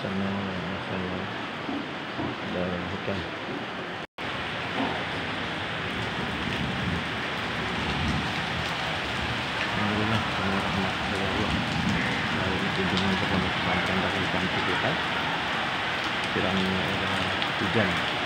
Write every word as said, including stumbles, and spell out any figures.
sana saya ada hutan. Alhamdulillah, semua rahmat dari Allah. Hari ini kunjungan bersama pesantren dari Kampung kita. Kiranya ada hujan.